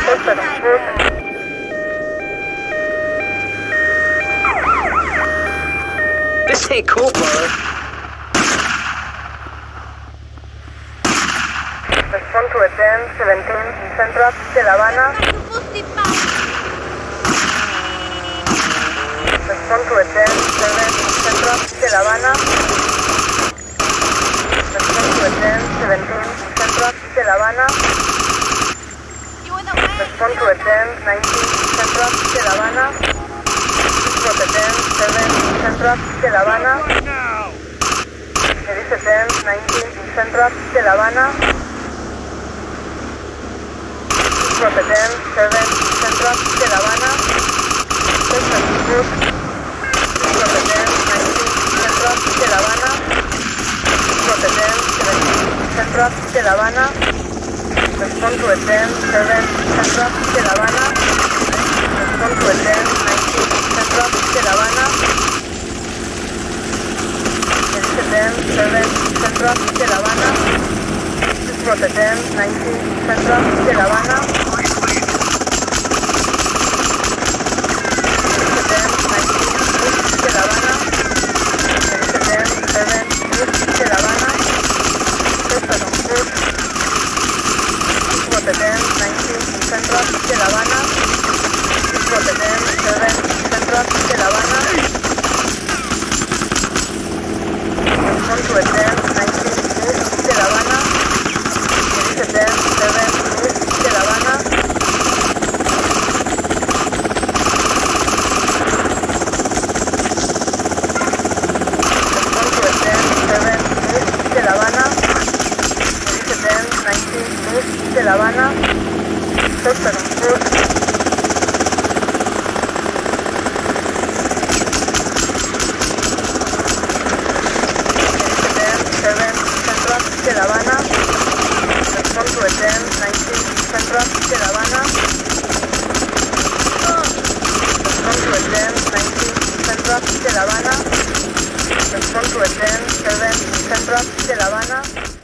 This ain't cool, brother. Respond to a 10-17 Central de La Habana. Respond to a 10-7 Central de La Habana. Respond to a 10-17 Central de La Habana. Respond to a 10-19 Central de La Habana. Respond to a 10-7 Central de La Habana. There is a 10-19 Central de La Habana. Respond to a 10-7 Central de La Habana. Respond to a 10-19 Central de La Habana. Respond to a 10-17 Central de La Habana. Respond to a 10-7 Central de La Habana. Respond to a 10-19 Central de La Habana. There is a 10-7 Central de La Habana. Respond to a 10-19 Central de La Habana. There is a 10-19 de La Habana. There is a 10-7 de La Habana. Respond on foot. Respond to 10-19 Central de La Habana. Respond to 10-7 Central de La Habana. Respond to a 10-19 de La Habana. There is a 10-7 de La Habana. Respond to a 10-7 de La Habana. There is a 10-19 de La Habana. Respond on foot. De La Habana. Respond to a 10-19 Central de La Habana. Respond to a 10-19 Central de La Habana. Respond to a 10-7 Central de La Habana.